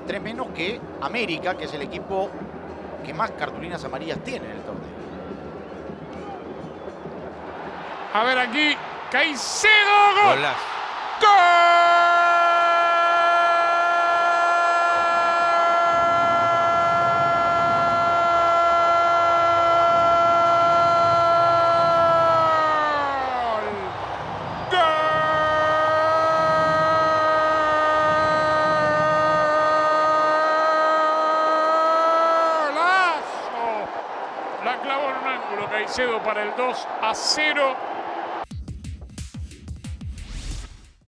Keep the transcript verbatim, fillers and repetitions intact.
tres menos que América, que es el equipo que más cartulinas amarillas tiene en el torneo. A ver aquí, Caicedo. ¡Gol! Golazo. La clavó en un ángulo Caicedo para el dos a cero.